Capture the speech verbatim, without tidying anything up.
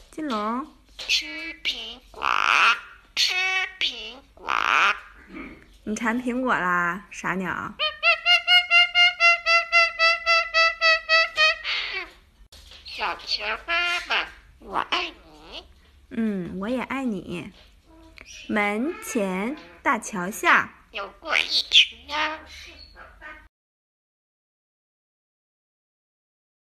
金龙。 吃苹果，吃苹果。 你馋苹果啦，傻鸟。 小球妈妈，我爱你。 嗯，我也爱你。门前大桥下有过一群鸭。